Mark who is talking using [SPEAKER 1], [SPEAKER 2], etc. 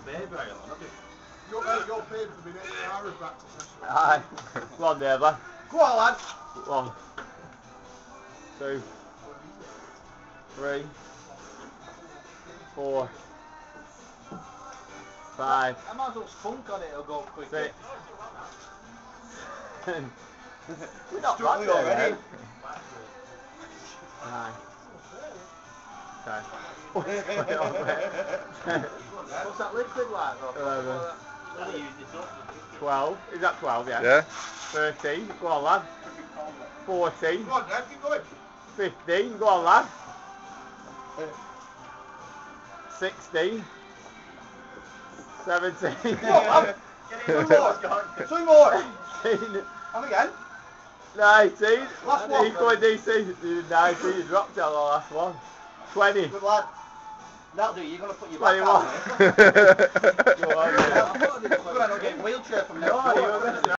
[SPEAKER 1] You're paid for the next hour of practice session.
[SPEAKER 2] Aye. Go on, Dave, lad.
[SPEAKER 1] Go on, lad.
[SPEAKER 2] 1, 2, 3, 4, 5.
[SPEAKER 3] I might as well spunk on it, it'll go quick.
[SPEAKER 2] 6. We're not bad there, already. 9. 10.
[SPEAKER 3] What's that liquid like though?
[SPEAKER 2] 11. 12. Is that 12? Yeah.
[SPEAKER 4] Yeah.
[SPEAKER 2] 13. Go on, lad. 14.
[SPEAKER 1] Go on, Dad, keep going.
[SPEAKER 2] 15. Go on, lad. 16. 17.
[SPEAKER 1] Come on, lad. 2 more.
[SPEAKER 2] 18.
[SPEAKER 1] And again.
[SPEAKER 2] 19.
[SPEAKER 1] Last one.
[SPEAKER 2] He's going DC. 19. You dropped out the last one. 20.
[SPEAKER 3] Good lad. That'll do, you're going to put your
[SPEAKER 2] 21.
[SPEAKER 3] back out there.
[SPEAKER 2] Go on, yeah.
[SPEAKER 3] I'm getting wheelchair from now.
[SPEAKER 2] No, you were